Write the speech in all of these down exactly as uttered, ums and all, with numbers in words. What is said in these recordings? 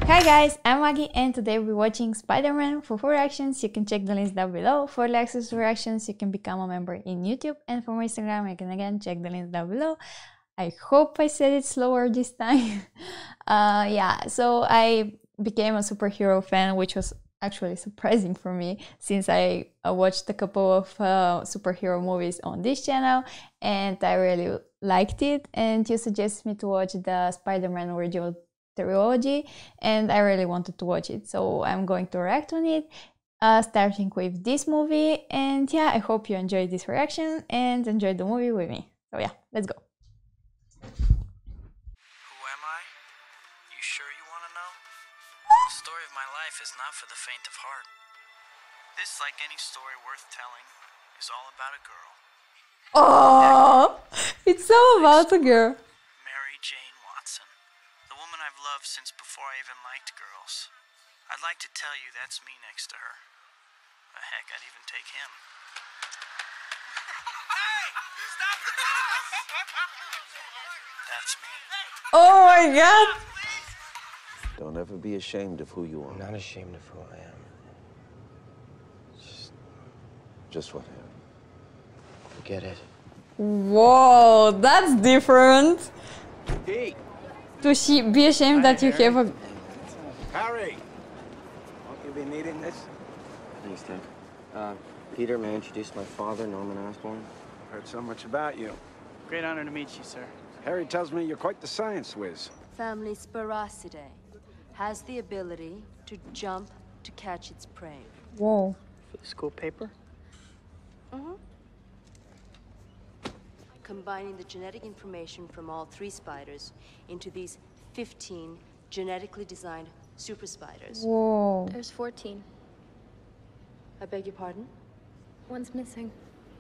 Hi guys, I'm Maggie and today we're watching Spider-Man. For full reactions, you can check the links down below. For access to reactions, you can become a member in YouTube, and for my Instagram, you can again check the links down below. I hope I said it slower this time. uh, yeah, so I became a superhero fan, which was actually surprising for me since I uh, watched a couple of uh, superhero movies on this channel and I really liked it. And you suggested me to watch the Spider-Man original trilogy and I really wanted to watch it, so I'm going to react on it, uh, starting with this movie. And yeah, I hope you enjoyed this reaction and enjoyed the movie with me. So yeah, let's go. Who am I? You sure you want to know? The story of my life is not for the faint of heart. This, like any story worth telling, is all about a girl. Oh, it's all about a girl. Mary Jane Watson. The woman I've loved since before I even liked girls. I'd like to tell you that's me next to her. Uh, heck, I'd even take him. Hey! Stop the bus! That's me. Oh my god! Don't ever be ashamed of who you are. I'm not ashamed of who I am. Just Just what happened. forget it. Whoa, that's different. Hey! To she be ashamed that you have a... Harry! Won't you be needing this? Thanks, Ted. Uh, Peter, may I introduce my father, Norman Osborn? Heard so much about you. Great honor to meet you, sir. Harry tells me you're quite the science whiz. Family Spiracidae has the ability to jump to catch its prey. Whoa. For the school paper? Mm-hmm. Combining the genetic information from all three spiders into these fifteen genetically designed super spiders. Whoa. There's fourteen. I beg your pardon? One's missing.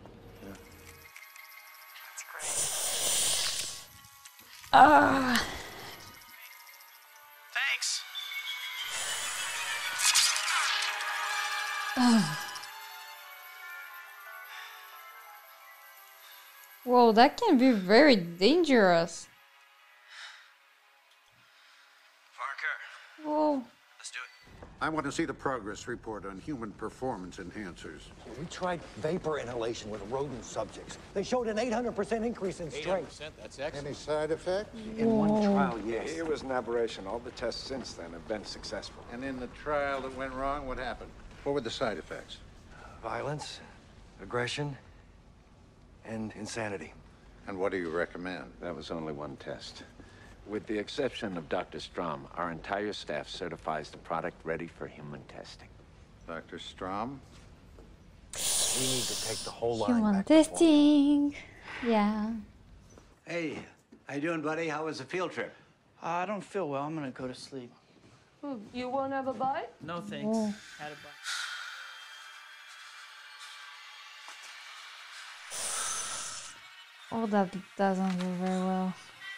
Ah. Thanks. Whoa, that can be very dangerous. Parker, Whoa. let's do it. I want to see the progress report on human performance enhancers. We tried vapor inhalation with rodent subjects. They showed an eight hundred percent increase in strength. That's excellent. Any side effects? In one trial, yes. It was an aberration. All the tests since then have been successful. And in the trial that went wrong, what happened? What were the side effects? Violence, aggression, and insanity. And what do you recommend? That was only one test. With the exception of Doctor Strom, our entire staff certifies the product ready for human testing. Doctor Strom? We need to take the whole line Human back to form. testing. Yeah. Hey, how you doing, buddy? How was the field trip? Uh, I don't feel well. I'm gonna go to sleep. You won't have a bite? No thanks. Oh. Had a bite. Oh, that doesn't go very well.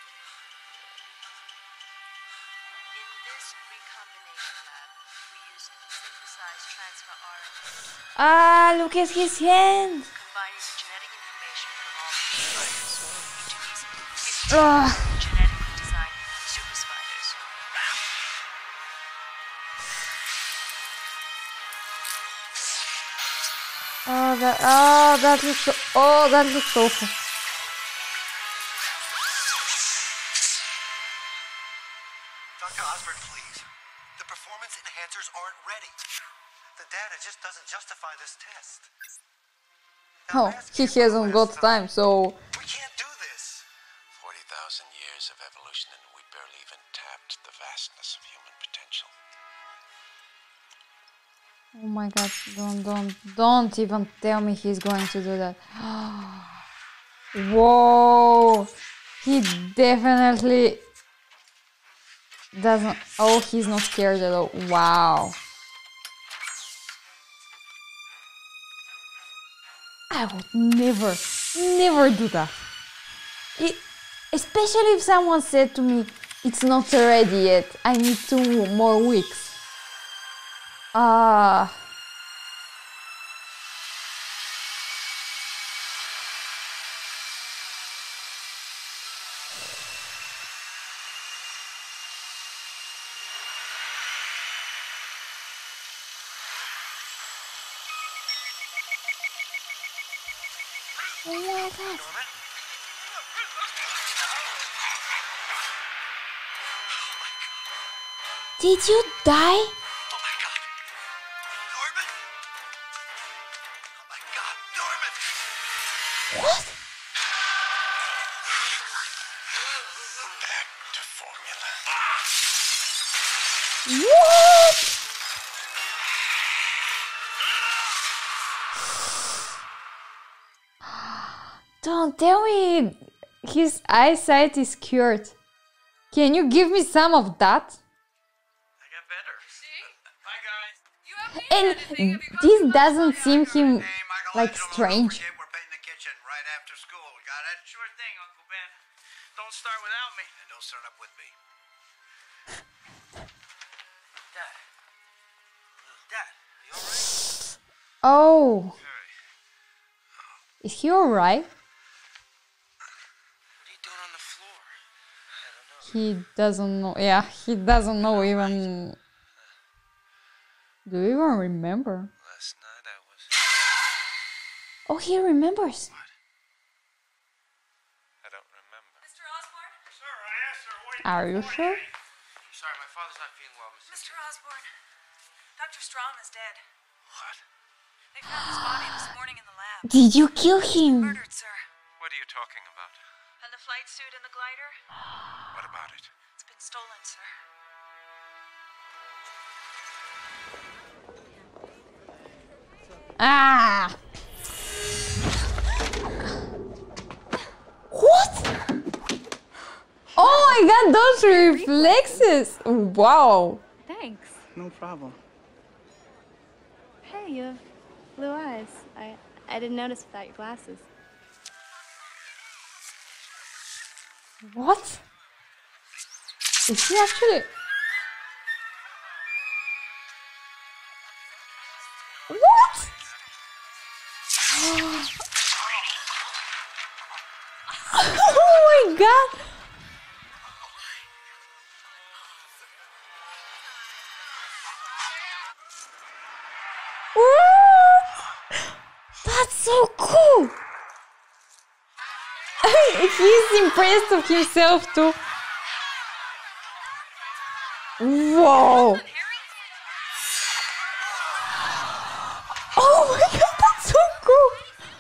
In this recombination lab, we use synthesized transfer R N A, Ah, look at his hand. combining the genetic information from all three spiders into these fifteen Ah. genetically designed super spiders. Oh, that. Oh, that looks. So, oh, that looks awful. Doctor Osborn, please. The performance enhancers aren't ready. The data just doesn't justify this test. Oh, he hasn't got time, so. We can't do this. forty thousand years of evolution and we barely even tapped the vastness of human potential. Oh my god, don't, don't, don't even tell me he's going to do that. Whoa! He definitely doesn't. Oh, he's not scared at all. Wow. I would never, never do that. It, especially if someone said to me, it's not ready yet, I need two more weeks. Ah. Oh my god. Did you die? Oh my god. Norman? Oh my god, Norman! What? Back to formula. What? Don't tell me his eyesight is cured. Can you give me some of that? I got better. See? Bye, guys. You have And this doesn't seem him like strange. We're painting the kitchen right after school. Got it? Sure thing, Uncle Ben. Don't start without me. And don't start up with me. Dad. Dad, you alright? Oh. Is he alright? He doesn't know. Yeah, he doesn't know even. Do you even remember? Last night I was... Oh, he remembers. What? I don't remember. Mister Osborne? Sir, I asked her wait. Are you sure? Sorry, my father's not feeling well, Mister Mister Osborne, Doctor Strom is dead. What? They found his body this morning in the lab. Did you kill him? Murdered, sir. What are you talking about? And the flight suit and the glider? What about it? It's been stolen, sir. Ah! What? Oh my god, those reflexes! Wow! Thanks. No problem. Hey, you have blue eyes. I I didn't notice without your glasses. What? Is he actually... What? Oh my god! What? That's so cool! He's impressed of himself too. Whoa! Oh my god, that's so cool!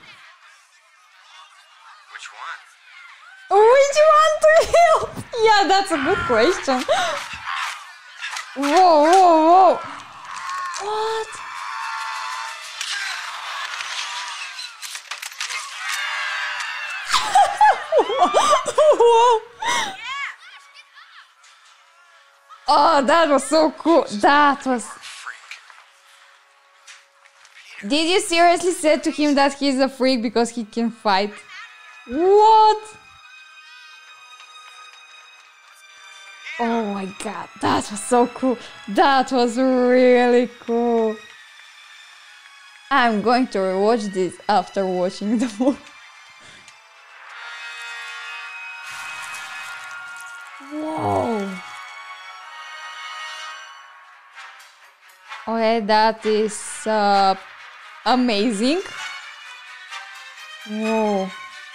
Which one? Which one to help? Yeah, that's a good question. Whoa, whoa, whoa! What? Whoa! Oh, that was so cool. That was... Did you seriously say to him that he's a freak because he can fight? What? Oh my god, that was so cool. That was really cool. I'm going to rewatch this after watching the movie. Whoa. Okay, that is uh, amazing. Whoa.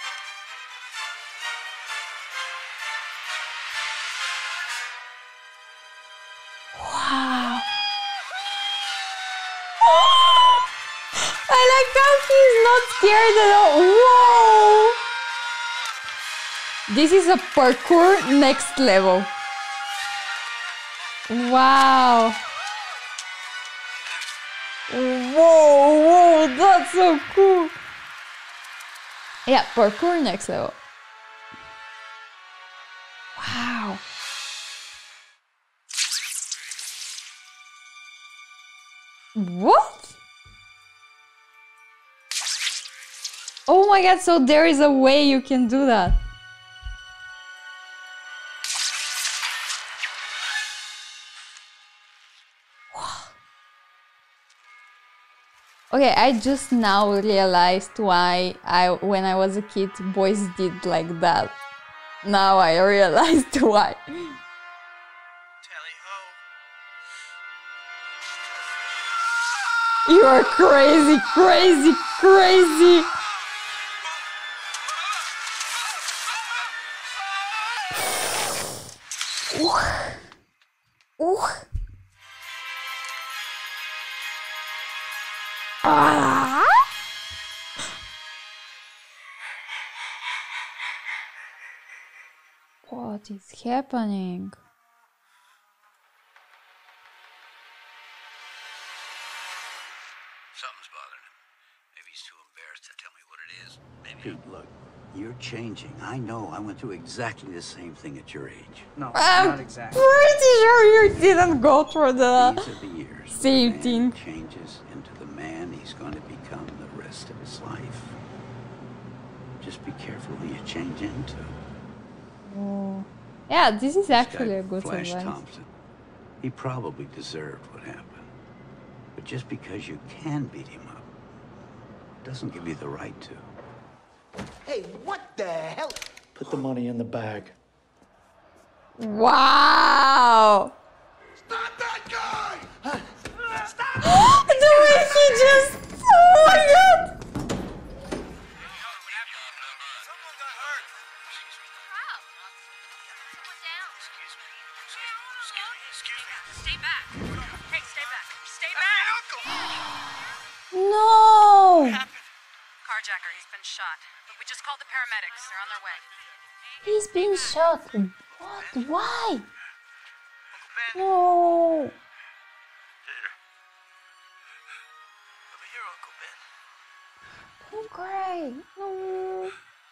Wow. I like how he's not scared at all. Whoa. This is a parkour next level. Wow. Whoa, whoa, that's so cool. Yeah, parkour next level. Wow. What? Oh my god, so there is a way you can do that. Okay, I just now realized why I, when I was a kid, boys did like that. Now I realized why. You are crazy, crazy, crazy. Ooh. Ooh. Ah. What is happening? Something's bothering him. Maybe he's too embarrassed to tell me what it is. Maybe. Pete, look, you're changing. I know. I went through exactly the same thing at your age. No, I'm not exactly. pretty sure you didn't go through the These are the years same where a thing. man changes into the man he's going to become the rest of his life. Just be careful who you change into. Oh. Yeah, this is actually This a guy, good Flash advice. Thompson. He probably deserved what happened. But just because you can beat him up doesn't give you the right to. Hey, what the hell? Put the money in the bag. Wow! Stop that guy! Stop! The way he just... Oh my god! Someone got hurt. Stay back. Hey, stay back. Stay back. No! Carjacker, he's been shot. Look, we just called the paramedics. They're on their way. He's been shot. What? Why? No. Over here, Uncle Ben. Don't cry. No.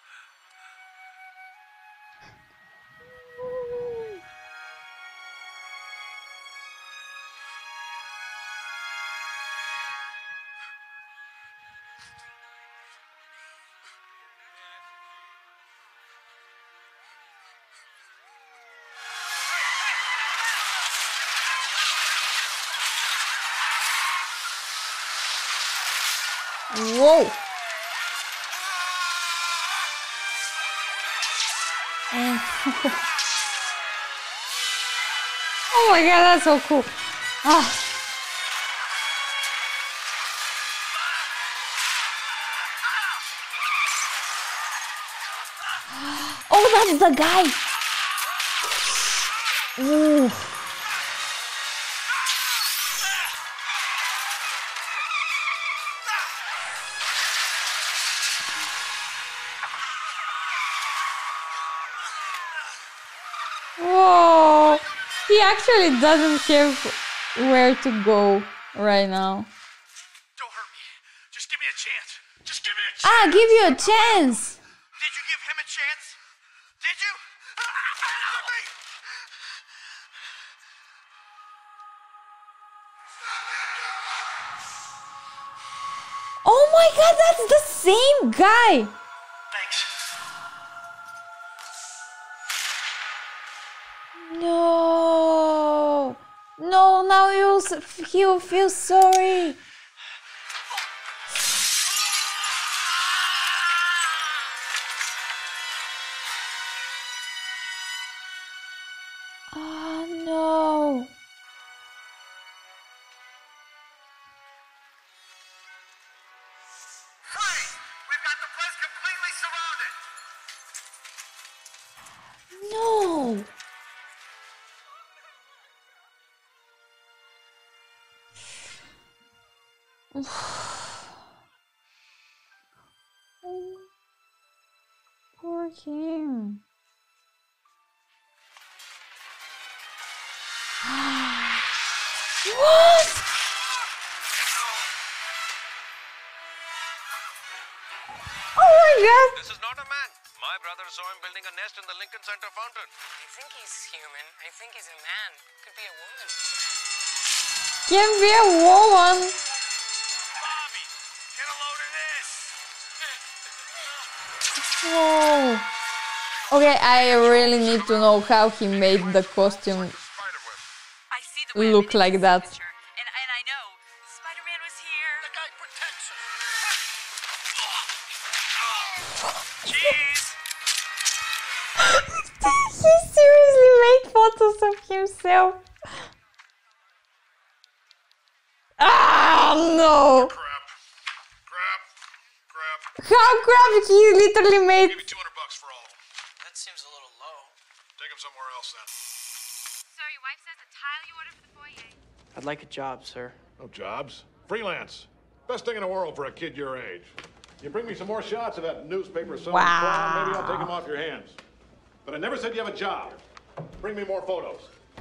Whoa. Oh my god, that's so cool. Ah. Oh, that's the guy. Ooh. Whoa. He actually doesn't have where to go right now. Don't hurt me. Just give me a chance. Just give me a chance. Ah, give you a chance. Did you give him a chance? Did you? Let me. Oh my god, that's the same guy. Thanks. No. No, now you'll, he'll feel sorry. Oh no. Hurry! We've got the place completely surrounded. No. Poor him. What? Oh my god! This is not a man. My brother saw him building a nest in the Lincoln Center fountain. I think he's human. I think he's a man. Could be a woman. Can be a woman. Bobby, get a load of this. Whoa. Okay, I really need to know how he made the costume look like that. And, and I know Spider-Man was here. The guy protects us. Jeez. He seriously made photos of himself. Ah, no. Crap. Crap. Crap. How crap, he literally made... Give me two hundred bucks for all of them. That seems a little low. Take them somewhere else then. sir. Your wife says the tile you ordered for the foyer. I'd like a job, sir. No jobs. Freelance. Best thing in the world for a kid your age. You bring me some more shots of that newspaper selling Wow. clown, maybe I'll take them off your hands. But I never said you have a job. Bring me more photos.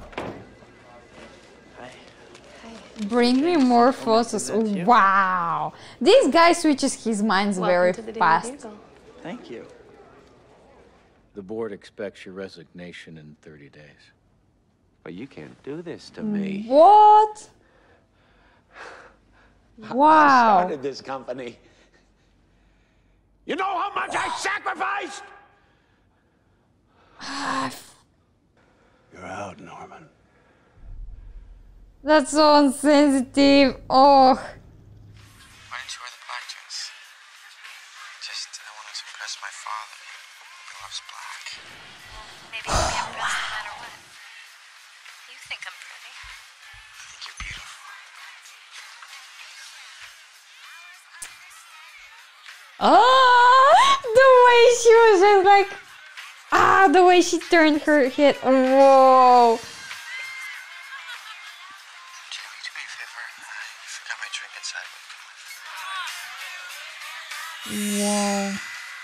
Bring me more photos. Wow. This guy switches his minds very fast. Thank you. The board expects your resignation in thirty days. But you can't do this to me. What? I Wow. started this company. You know how much I sacrificed? You're out, Norman. That's so insensitive. Oh. Why didn't you wear the black dress? Just, I wanted to impress my father. He loves black. Maybe you'll be impressed no matter what. You think I'm pretty. I think you're beautiful. Oh, the way she was just like, ah, the way she turned her head. Whoa. Jamie, do me a favor. I forgot my drink inside. Whoa.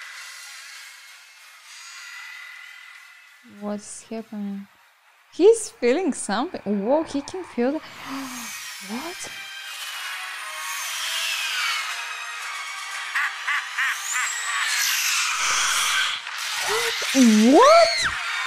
What's happening? He's feeling something. Whoa, he can feel that. What? What?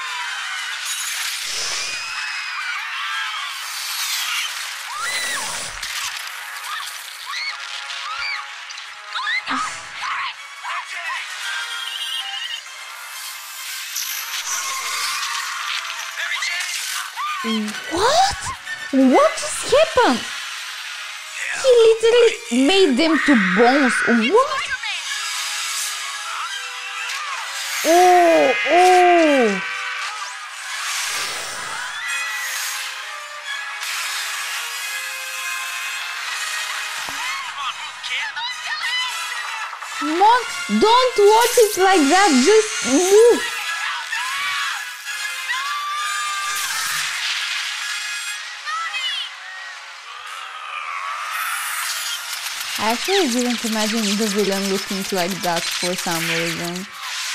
What? What just happened? He literally made them to bones. What? Oh, oh. Mom, don't watch it like that. Just move. I actually didn't imagine the villain looking like that for some reason.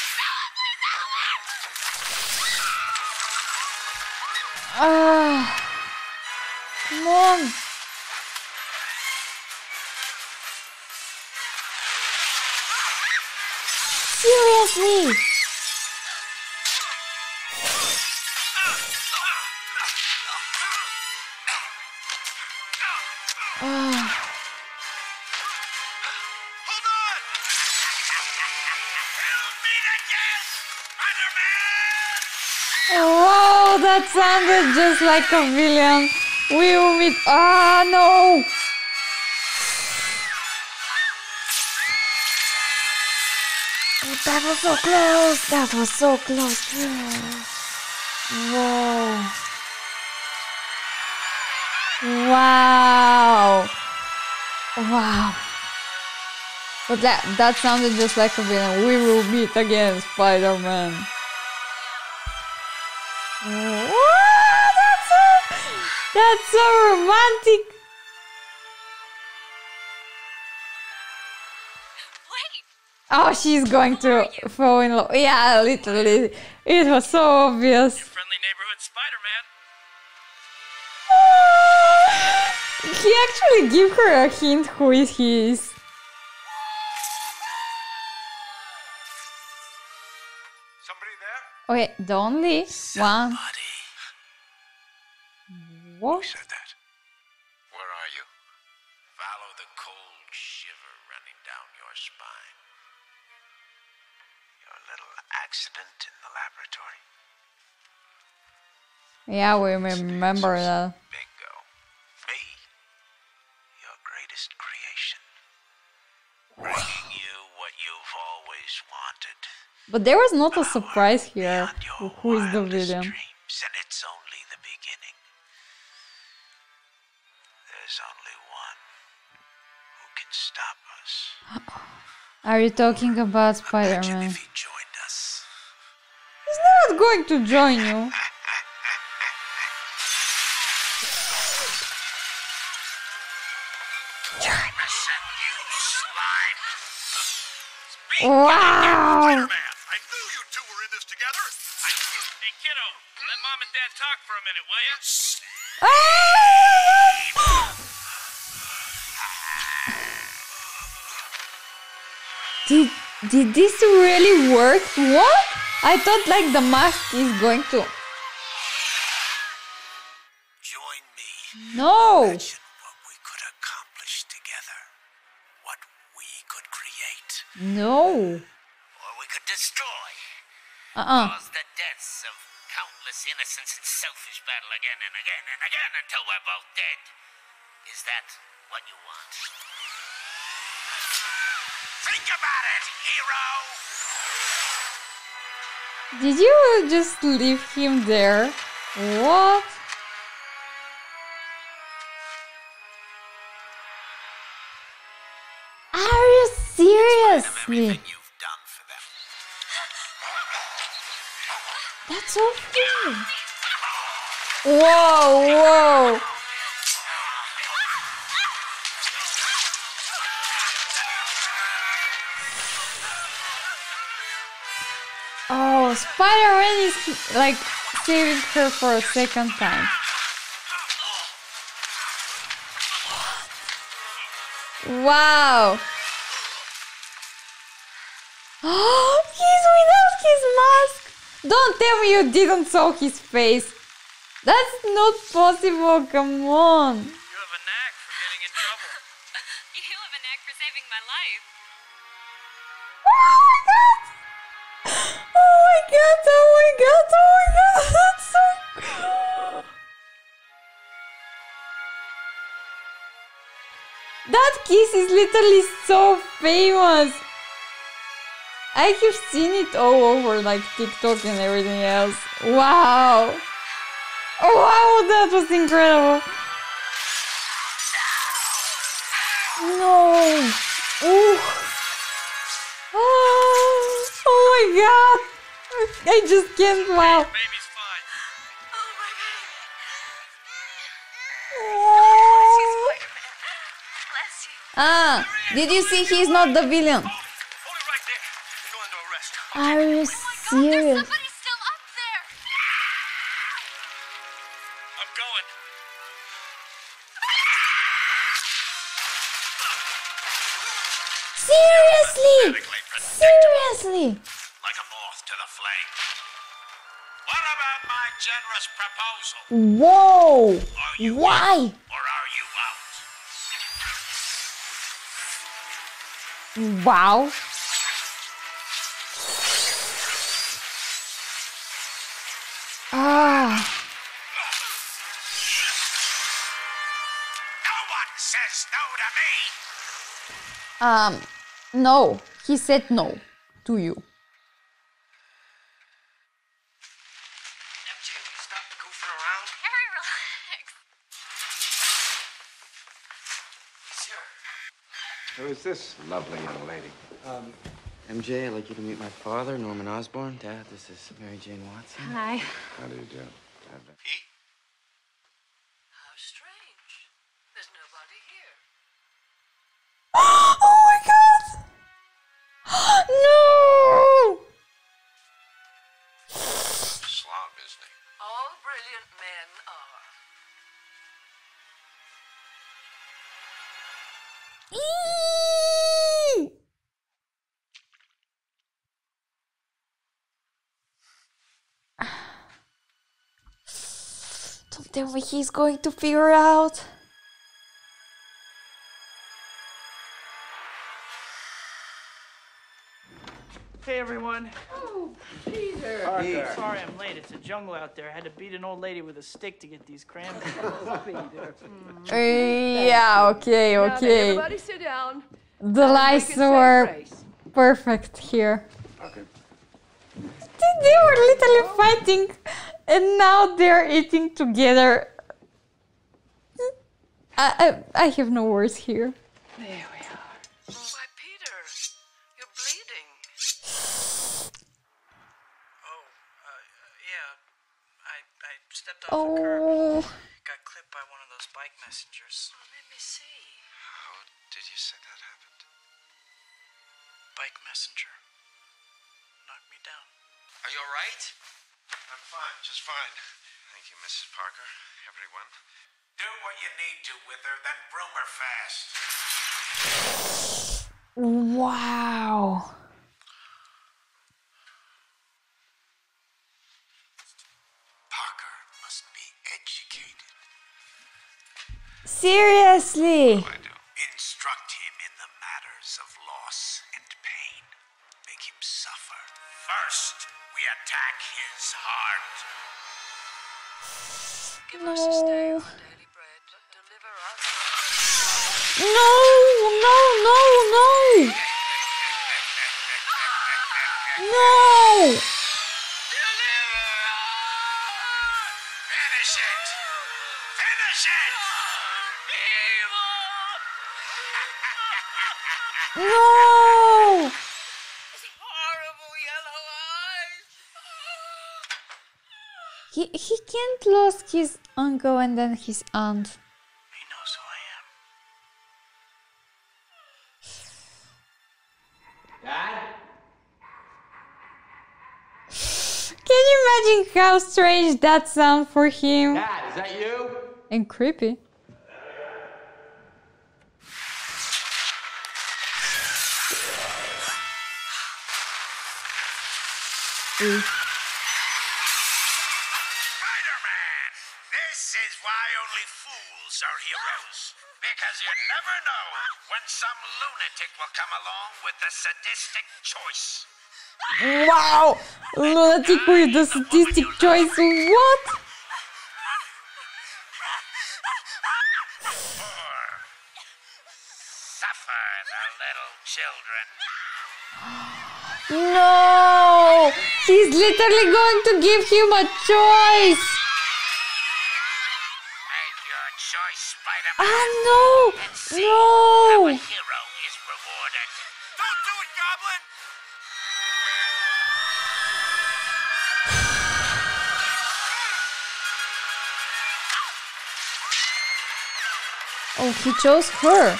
Ah, come on. Seriously? Ah. Wow, that sounded just like a villain. We will meet. Ah, no. That was so close. That was so close. Whoa. Wow. Wow. But that that sounded just like a villain. We will meet again, Spider-Man. Oh, that's so, that's so romantic. Wait. Oh, she's going to fall in love. Yeah, literally. It was so obvious. Your friendly neighborhood Spider-Man. Oh, he actually gave her a hint who is he is. Okay, the only one. What? Who said that? Where are you? Follow the cold shiver running down your spine. Your little accident in the laboratory. Yeah, we remember that. Bingo. Me, your greatest creation. Bringing you what you've always wanted. But there was not a surprise here. Who is the villain? Dreams, and it's only the beginning. There's only one who can stop us. Are you talking about Spider-Man? He's not going to join you. Wow! I knew you two were in this together. I knew. Hey, kiddo, let mom and dad talk for a minute, will ya? Did did this really work? What? I thought like the mask is going to. Join me. No. Imagine what we could accomplish together. What we could create. No. Or we could destroy. Uh-uh. Cause the deaths of countless innocents in selfish battle again and again and again until we're both dead. Is that what you want? Think about it, hero! Did you just leave him there? What? Are you seriously? That's so cool. Whoa, whoa. Oh, Spider-Man is like saving her for a second time. Wow. Oh, he's without his mask. Don't tell me you didn't saw his face. That's not possible, come on. You have a knack for getting in trouble. You have a knack for saving my life. Oh my god! Oh my god, oh my god, oh my god, that's so cool. That kiss is literally so famous. I have seen it all over like TikTok and everything else. Wow. Wow, that was incredible. No. Ooh. Oh, oh my god. I just can't. Wow. Baby's fine. Oh my Oh. Bless you. Ah, did you see he's not the villain? Are you serious? Somebody's still up there. I'm going. Seriously? Seriously? Like a moth to the flame. What about my generous proposal? Whoa! Why? Or are you out? Wow. Ah. No one says no to me. Um, no. He said no to you. M J, will you stop goofing around? Harry, relax. Sure. Who is this lovely young lady? Um, M J, I'd like you to meet my father, Norman Osborn. Dad, this is Mary Jane Watson. Hi. How do you do? Pete? How strange. There's nobody here. Oh my god! No! Slob, isn't he? All brilliant men are. Eee! Don't tell me he's going to figure out. Hey everyone. Oh, Peter. Hey, sorry I'm late. It's a jungle out there. I had to beat an old lady with a stick to get these cranberries. Uh, yeah, okay, Now then, okay. everybody sit down. The and lies we can say were grace. perfect here. Okay. They were literally fighting and now they're eating together. I, I, I have no words here. There we are. Why, Peter, you're bleeding. Oh, uh, yeah. I, I stepped off a curb. Oh. Got clipped by one of those bike messengers. Let me see. How did you say that happened? bike messenger. Knocked me down. Are you alright? I'm fine, just fine. Thank you, Missus Parker. Everyone. Do what you need to with her, then broom her fast. Wow. Parker must be educated. Seriously? Instruct him in the matters of loss and pain. Make him suffer. First, we attack his heart. Give No. us a stay on daily bread. Deliver us. No, no, no, no. No. Finish it! Finish it! No. Horrible yellow eyes. He he can't lose his uncle and then his aunt. He knows who I am. Dad? Can you imagine how strange that sounds for him? Dad, is that you? And creepy. Mm. Spider-Man! This is why only fools are heroes. Because you never know when some lunatic will come along with the sadistic choice. Wow! Lunatic with the sadistic choice. What? Suffer the little children. No! He's literally going to give him a choice. Make your choice, Spider-Man. Ah, no! No! A hero is rewarded. Don't do it, Goblin! Oh, he chose her.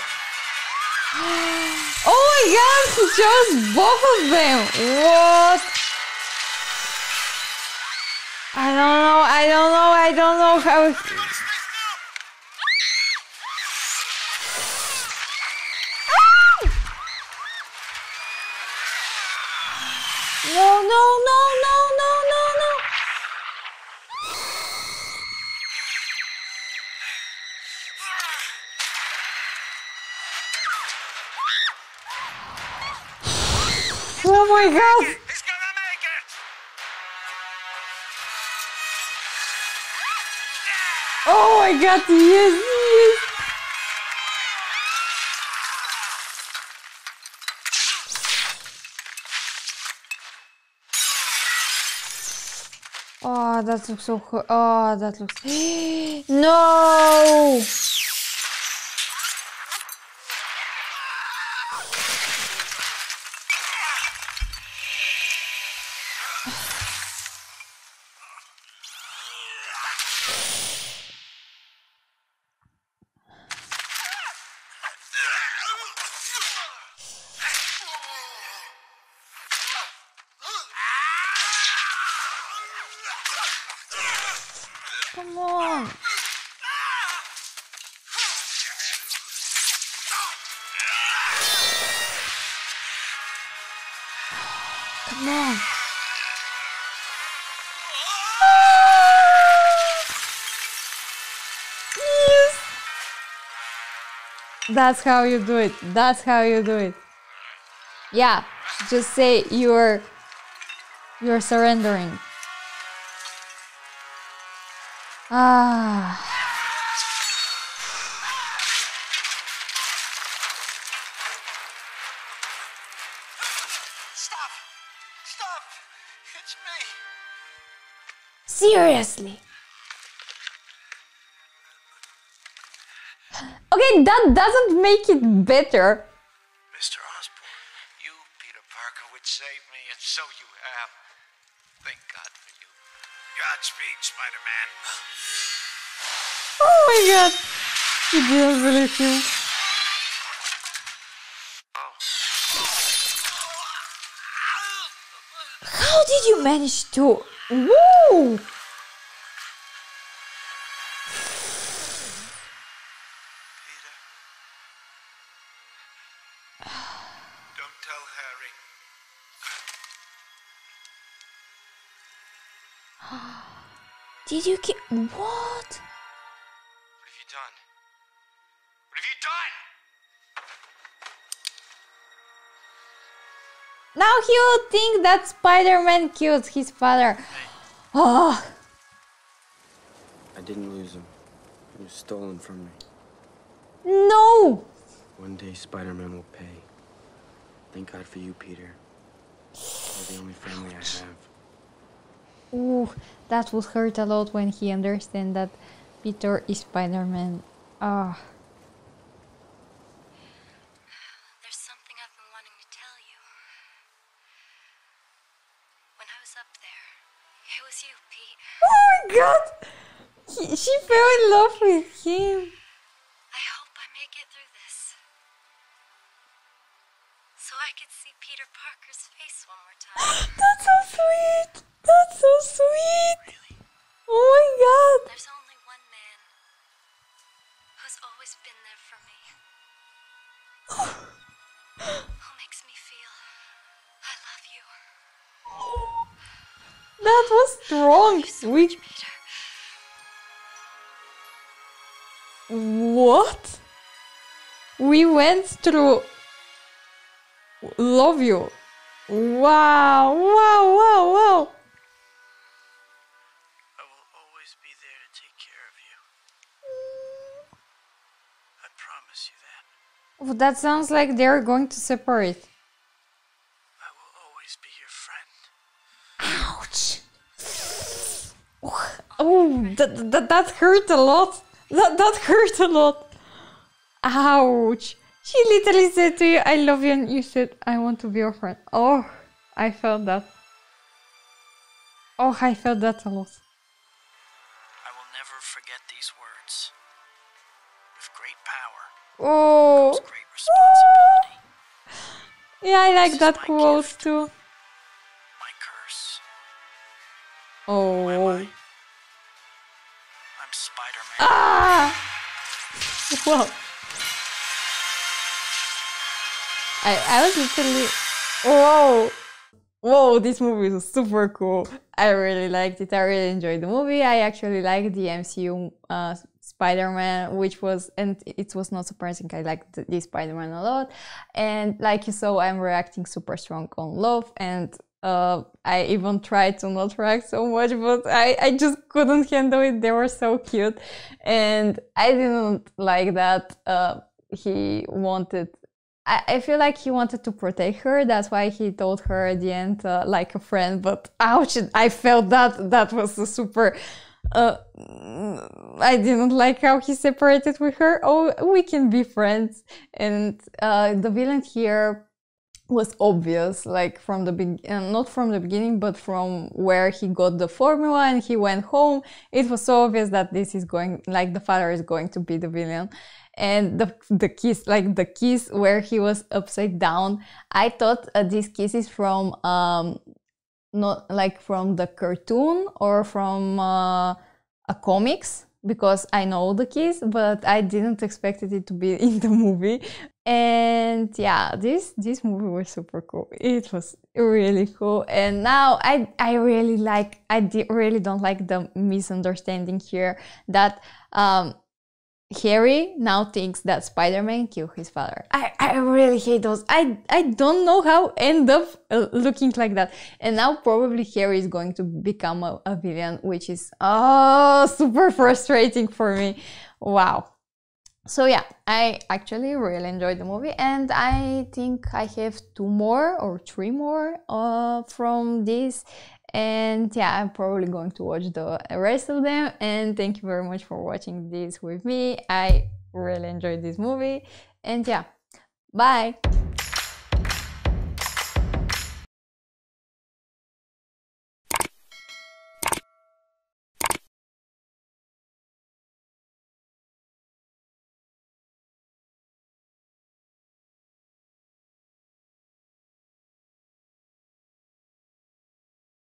Oh my god, he chose both of them. What? I don't know, I don't know, I don't know how... No, no, no, no, no, no, no. Oh my god! He's gonna make it! Oh my god, yes, yes! Oh, that looks so cool. Oh, that looks... No! Come on. Come on. Yes. That's how you do it. That's how you do it. Yeah, just say you're you're surrendering. Ah. Stop! Stop! It's me! Seriously? Okay, that doesn't make it better. Mister Osborn, you, Peter Parker, would save me, and so you have. Thank God for you. Godspeed, Spider-Man. Oh my god. She didn't believe him. you manage to? Woo! Don't tell Harry. Did you ki- what? What have you done? What have you done? Now he will think that Spider-Man killed his father. Oh. I didn't lose him. He was stolen from me. No! One day Spider-Man will pay. Thank God for you, Peter. You're the only family I have. Ooh, that would hurt a lot when he understands that Peter is Spider-Man. Ah. There's something I've been wanting to tell you. When I was up there, it was you, Pete. Oh my god! He, she fell in love with him. I hope I make it through this. So I could see Peter Parker's face one more time. That's so sweet! That's so sweet! Really? Oh my god! There's only one man who's always been there for me. Who makes me feel I love you. That was strong, sweet. What? We went through love you. Wow, wow, wow, wow. I will always be there to take care of you. I promise you that. Oh, that sounds like they're going to separate. I will always be your friend. Ouch. Oh, that, that, that hurt a lot. That, that hurt a lot. Ouch. She literally said to you, I love you, and you said, I want to be your friend. Oh, I felt that. Oh, I felt that a lot. I will never forget these words. With great power Oh. comes great responsibility. Yeah, I like that quote too. My curse. Oh. I'm Spider-Man. Ah! Well. I, I was literally... Whoa! Whoa, this movie is super cool. I really liked it. I really enjoyed the movie. I actually liked the M C U uh, Spider-Man, which was... And it was not surprising. I liked this Spider-Man a lot. And like you saw, I'm reacting super strong on love. And uh, I even tried to not react so much, but I, I just couldn't handle it. They were so cute. And I didn't like that uh, he wanted... I feel like he wanted to protect her. That's why he told her at the end, uh, like a friend. But ouch, I felt that that was a super... Uh, I didn't like how he separated with her. Oh, we can be friends. And uh, the villain here was obvious, like from the be uh, not from the beginning, but from where he got the formula and he went home. It was so obvious that this is going, like the father is going to be the villain. And the the kiss, like the kiss where he was upside down, I thought uh, this kiss is from um not like from the cartoon or from uh, a comics, because I know the kiss, but I didn't expect it to be in the movie. And yeah, this this movie was super cool. It was really cool. And now I I really like I di really don't like the misunderstanding here that um. Harry now thinks that Spider-Man killed his father. I, I really hate those. I, I don't know how end up uh, looking like that. And now probably Harry is going to become a, a villain, which is oh, super frustrating for me. Wow. So yeah, I actually really enjoyed the movie, and I think I have two more or three more uh, from this. And yeah, I'm probably going to watch the rest of them. And thank you very much for watching this with me. I really enjoyed this movie. And yeah, bye!